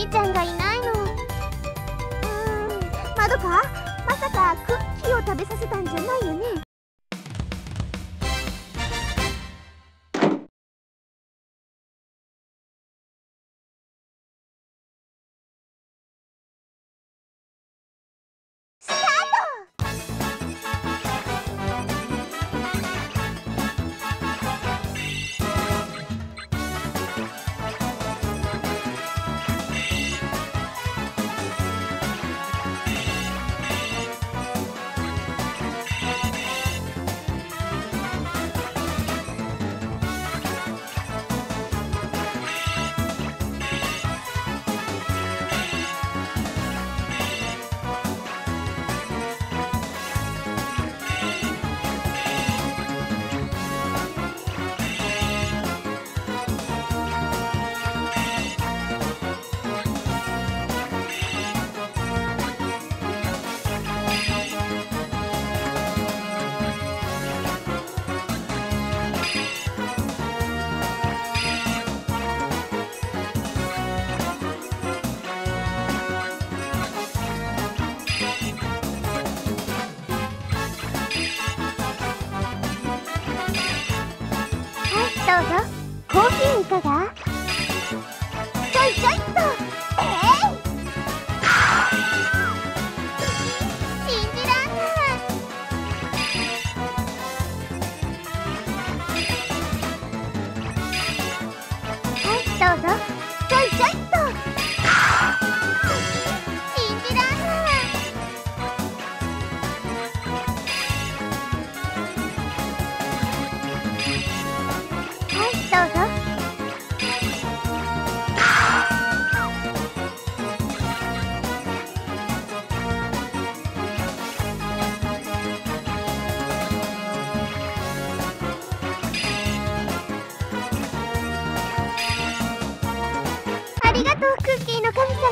いちゃんがいないの。まどか、まさかクッキーを食べさせたんじゃないよね。スターどうぞ。コーヒーいかが？ちょいちょいっと。信じらんない。はい、どうぞ。ちょいちょいっと。信じらんない。どうぞ。ありがとう、クッキーの神様。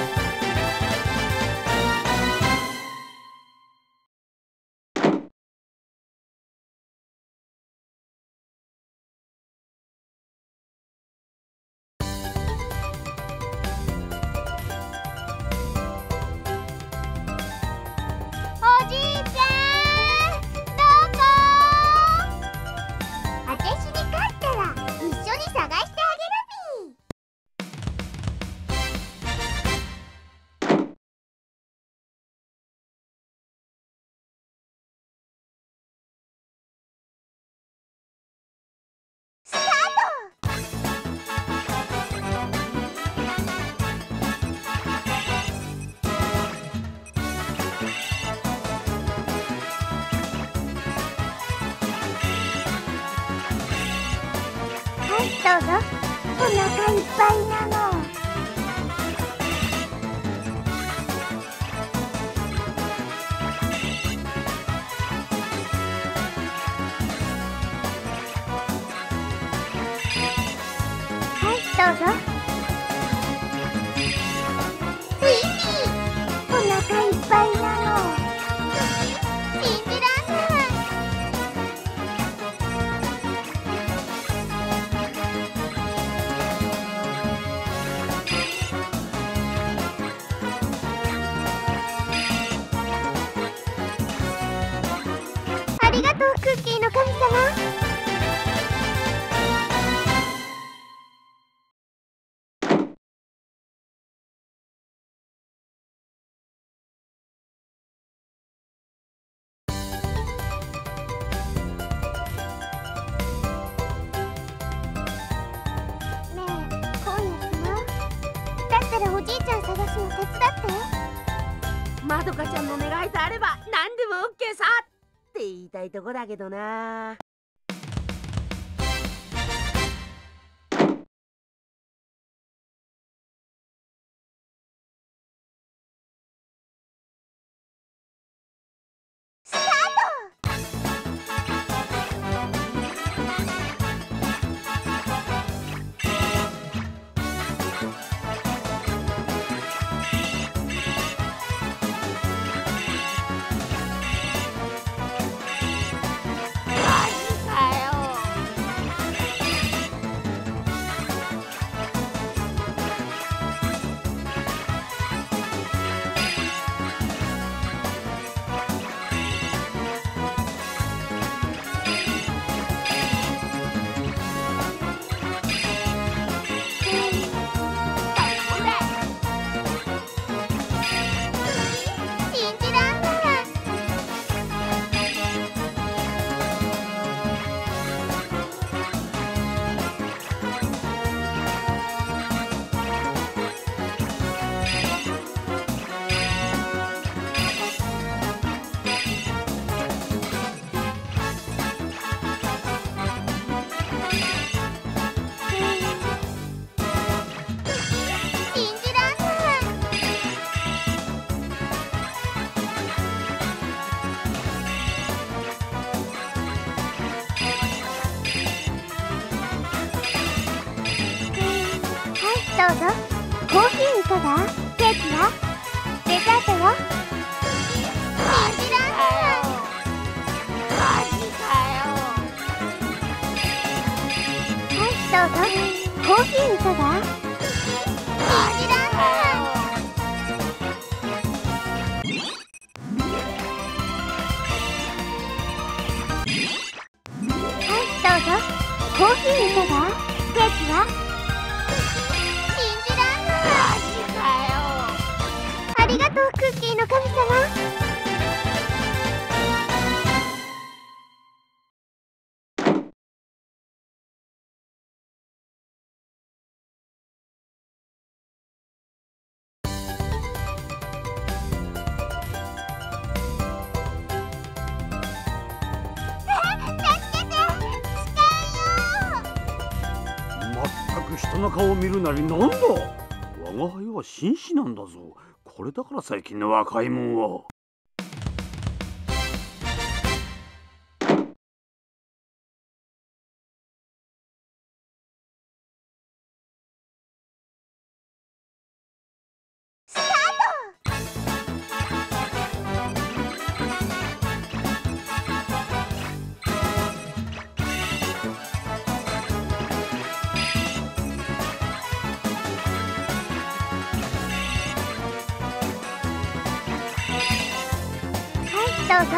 おじいちゃん、どこ？あたしに勝ったら一緒に探してあげるぴ。スタート。はい、どうぞ。お腹いっぱいなの。はい、どうぞ。ツインビー、お腹いっぱいなの。信じらんない。ありがとう、クッキーの神様。ねえ、今夜暇？だったらおじいちゃん探すの手伝って。 まどかちゃんの願いとあれば何でもオッケーさって言いたいとこだけどな。 スタート。 どうぞ。コーヒーいかが？ケーキは？デザートよ。信じらんない。 マジかよ。 はい、どうぞ。コーヒーいかが？信じらんない。どうぞ。コーヒーいかが？ケーキは？信じらんない。 マジかよ。 ありがとう、クッキーの神様。 人の顔を見るなりなんだ。我が輩は紳士なんだぞ。これだから最近の若いもんは。 どうぞ。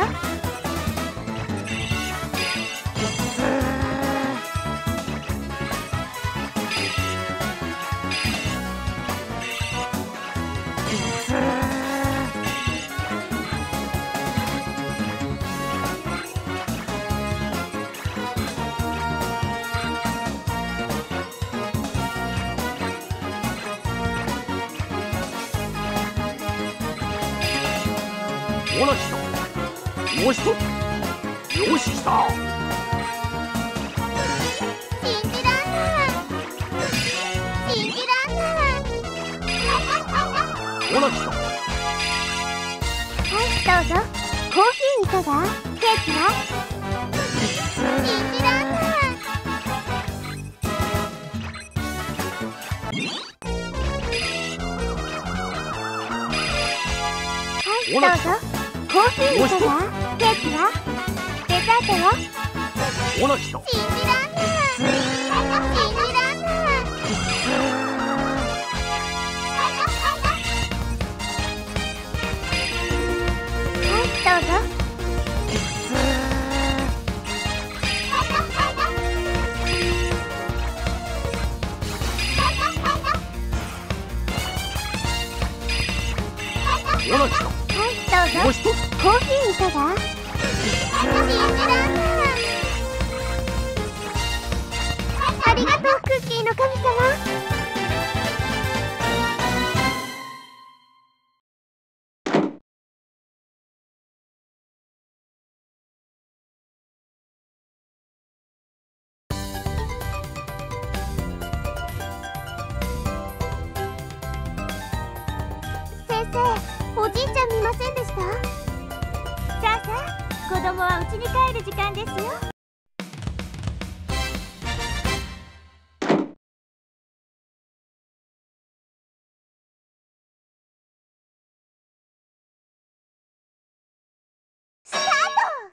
ほら来た。もう一つ。よし来た。 信じらんない。信じらんない。 ほら来た。 はい、どうぞ。コーヒーいかが？ケーキは？信じらんない。はい、どうぞ。コーヒーいかが？ケーキは？デザートよ。 ほら来た。 信じらんない。信じらんない。はい、どうぞ。 ほら来た。 どうぞ。 もう一つ。 コーヒーいかが？信じらんない。ありがとう、クッキーの神様。先生、おじいちゃん見ませんでした？さあさあ、子供は家に帰る時間ですよ。スタート！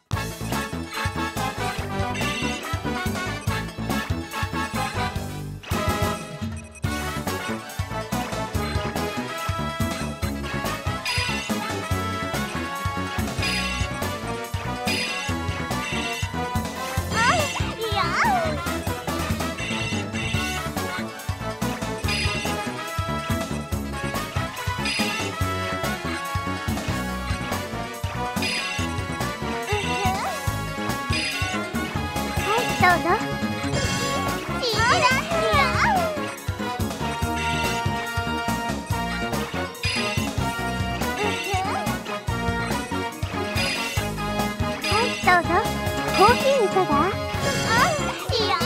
どうぞ。信じらんない。はい、どうぞ。コーヒーいかが？いや。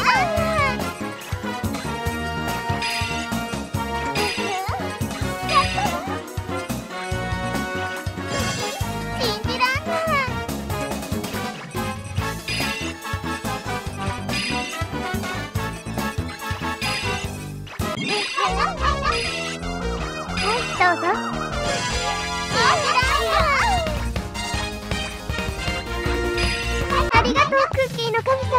信じらんない。はい、 どうぞ。ありがとう、クッキーの神様。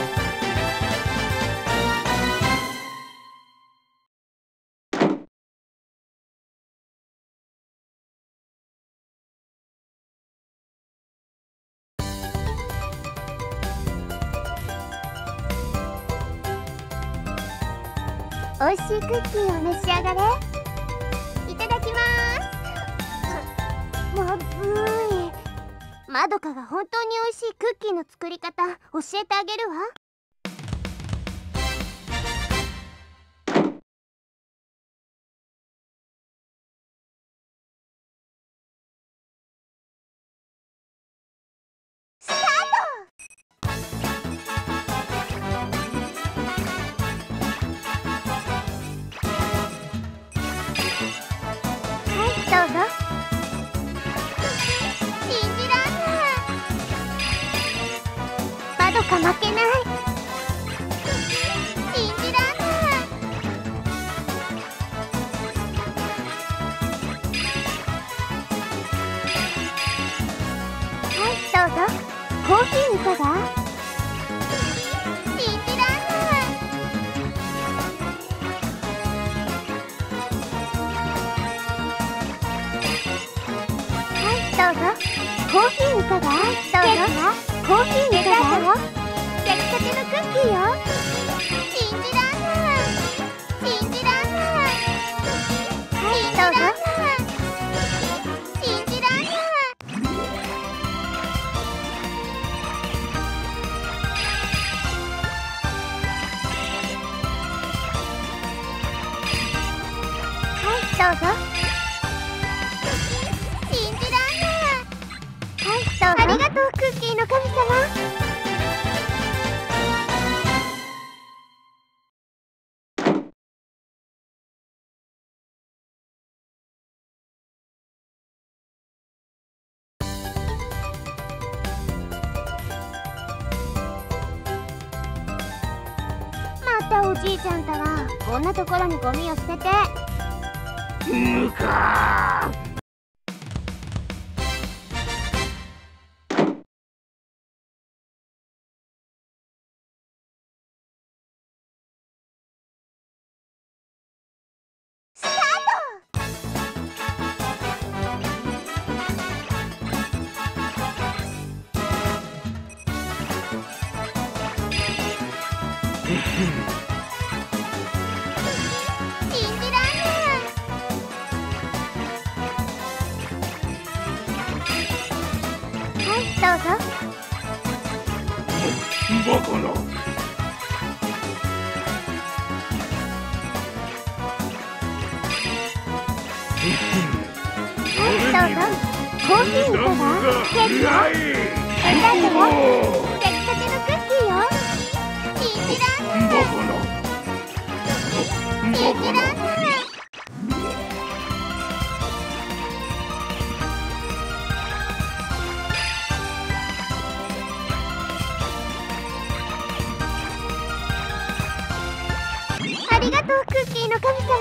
おいしいクッキーを召し上がれ。いただきます。まずい。まどかが本当においしいクッキーの作り方教えてあげるわ。スタート。どうぞ。信じらんない。まどか負けない。信じらんない。はい、どうぞ。コーヒーいかが？信じらんない。どうぞ。コーヒーいかが？どうぞ。コーヒーいかが？焼きたてのクッキーよ。信じらんない。信じらんない。はい、どうぞ。信じらんない。はい、どうぞ。ありがとう、クッキーの神様。またおじいちゃんたらこんなところにゴミを捨てて。 むかー。 どうぞ。 バカな。 どうぞ。コーヒーいかが？ケーキよ。だけど焼きたてのクッキーよ。信じらんない。 バカな。 信じらんない。ありがとう、クッキーの神様。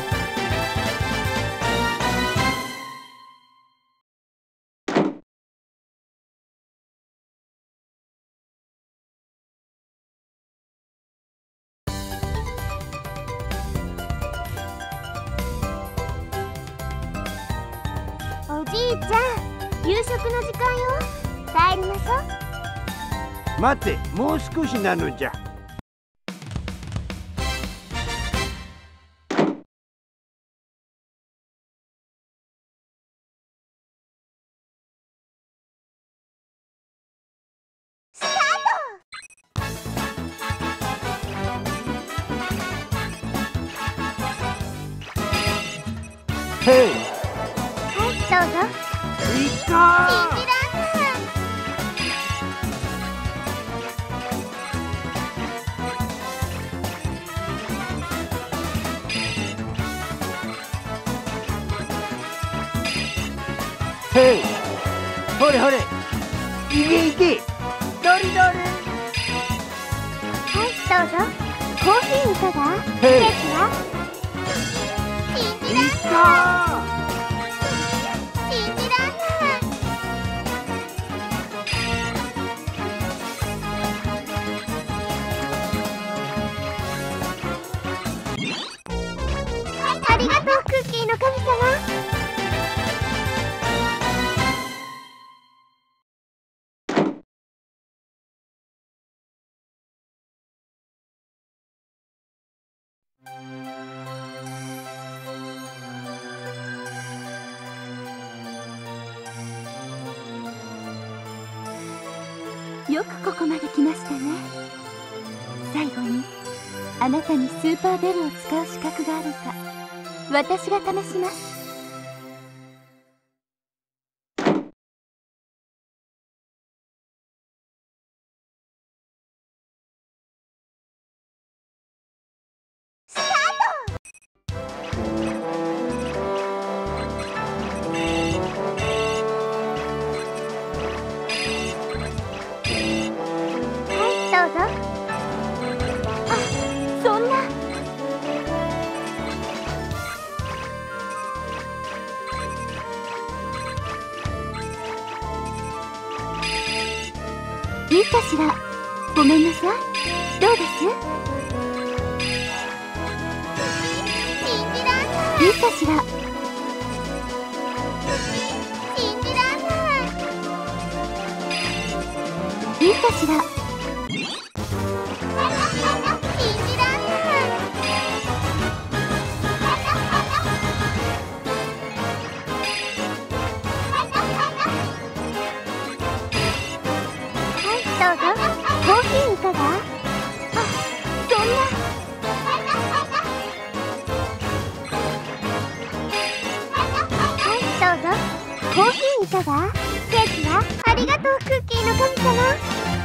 おじいちゃん、夕食の時間よ。帰りましょう。 待って、もう少しなのじゃ。 へい。 はい、どうぞ。 いった信じらんない。 へい。ほれほれ。いけいけ。どりどり。 はい、どうぞ。コーヒーいかが？ へい。 ケーキは？信じらんない。 いったー。 よくここまで来ましたね。最後にあなたにスーパーベルを使う資格があるか私が試します。どうぞ。あ、そんな。いいかしら。ごめんなさい。どうです？信じらんない。いいかしら。信じらんない。いいかしら。どうぞ。コーヒーいかが？あ、そんな。はい、どうぞ。コーヒーいかが？ケーキは？ありがとう、クッキーの神様。